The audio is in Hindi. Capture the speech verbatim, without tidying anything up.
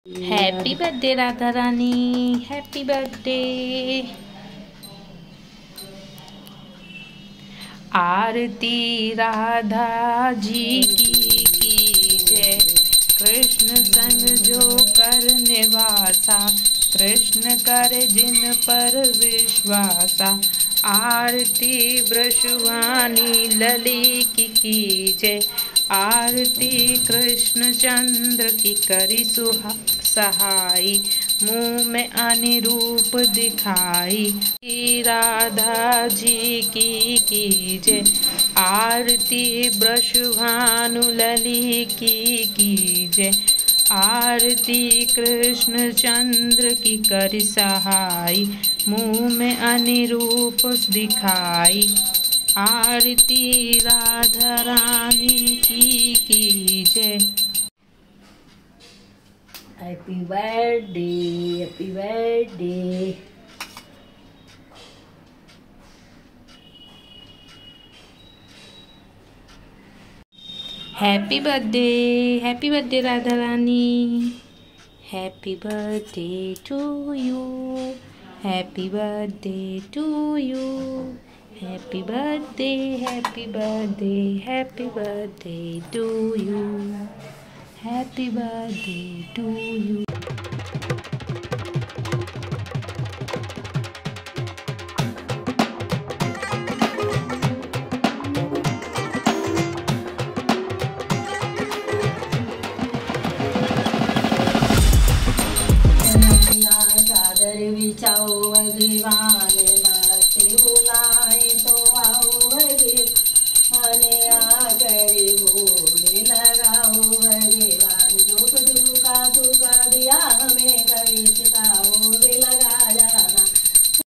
Happy birthday Radha Rani, happy birthday. आरती राधा जी की की जय। कृष्ण संग जो करने वासा, कृष्ण कर जिन पर विश्वासा। आरती वृषवाणी लली की की जय। आरती कृष्ण चंद्र की करी सुहा सहाई, मुँह में अनिरूप दिखाई। राधा जी की की जय। आरती वृषभानु लली की की जय। आरती कृष्ण चंद्र की करी सहाई, मुँह में अनिरूप दिखाई। आरती राधा रानी की की जय। Happy birthday, happy birthday. Happy birthday, happy birthday Radha Rani. Happy birthday to you, happy birthday to you. Happy birthday, happy birthday, happy birthday to you. Happy birthday to you. चादर बिछाओ भगवान